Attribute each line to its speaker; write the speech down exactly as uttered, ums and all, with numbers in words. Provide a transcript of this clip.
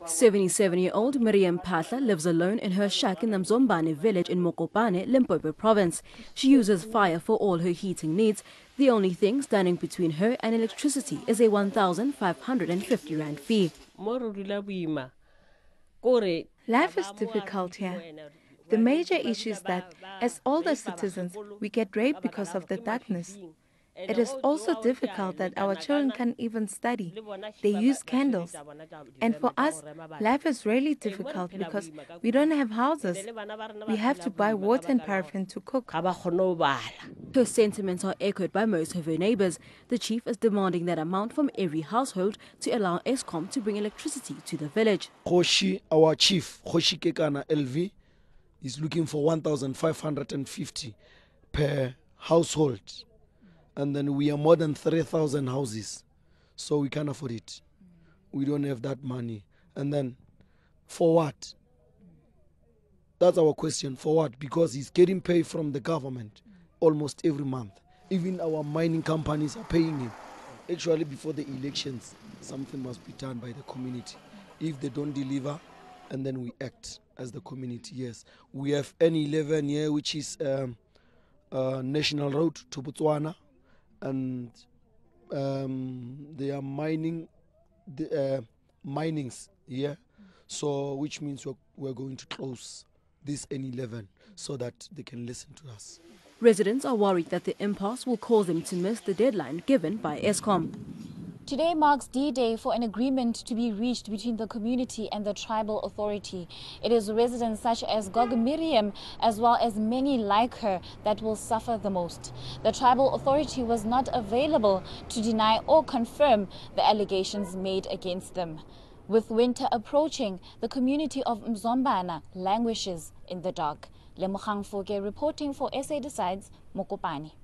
Speaker 1: seventy-seven-year-old Miriam Patla lives alone in her shack in the Mzombane village in Mokopane, Limpopo province. She uses fire for all her heating needs. The only thing standing between her and electricity is a one thousand five hundred fifty rand fee.
Speaker 2: Life is difficult here. The major issue is that, as older citizens, we get raped because of the darkness. It is also difficult that our children can't even study. They use candles. And for us, life is really difficult because we don't have houses. We have to buy water and paraffin to cook.
Speaker 1: Her sentiments are echoed by most of her neighbors. The chief is demanding that amount from every household to allow Eskom to bring electricity to the village.
Speaker 3: Khoshi, our chief, Khoshi Kekana L V, is looking for one thousand five hundred fifty per household. And then we are more than three thousand houses, so we can't afford it. We don't have that money. And then, for what? That's our question, for what? Because he's getting paid from the government almost every month. Even our mining companies are paying him. Actually, before the elections, something must be done by the community. If they don't deliver, and then we act as the community, yes. We have N eleven here, which is um, uh, National Road to Botswana. And um, they are mining the uh, minings here, so which means we're, we're going to close this N eleven so that they can listen to us.
Speaker 1: Residents are worried that the impasse will cause them to miss the deadline given by Eskom.
Speaker 4: Today marks D-Day for an agreement to be reached between the community and the tribal authority. It is residents such as Gogo Miriam, as well as many like her, that will suffer the most. The tribal authority was not available to deny or confirm the allegations made against them. With winter approaching, the community of Mzombane languishes in the dark. Lemogang Foke reporting for S A Decides, Mokopane.